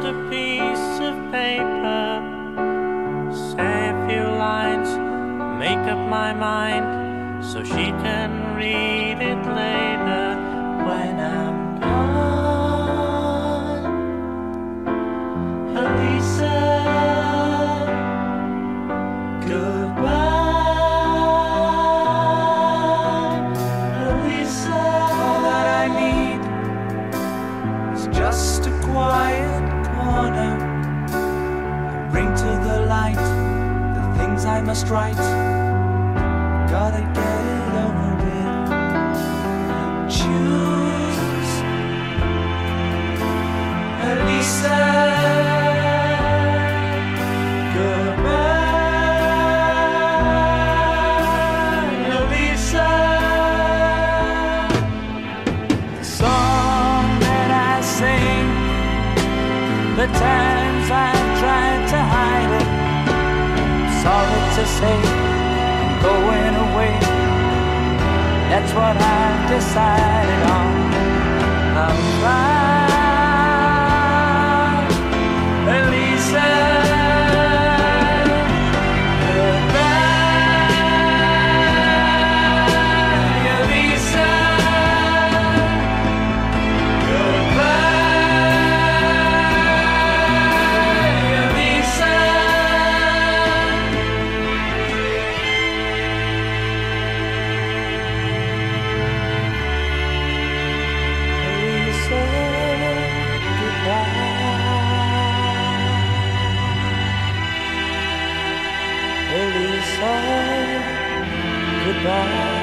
a piece of paper, say a few lines, make up my mind, so she can read it later when I'm gone. Elisa, goodbye. Elisa, all that I need is just a quiet corner. Bring to the light the things I must write. Gotta get it over with. Choose Elisa. Goodbye, Elisa. The song that I sing, the times I tried to hide it, sorry to say, I'm going away. That's what I've decided on. I'll fly, Elisa. Goodbye, Elisa. Goodbye, Elisa. Elisa, goodbye.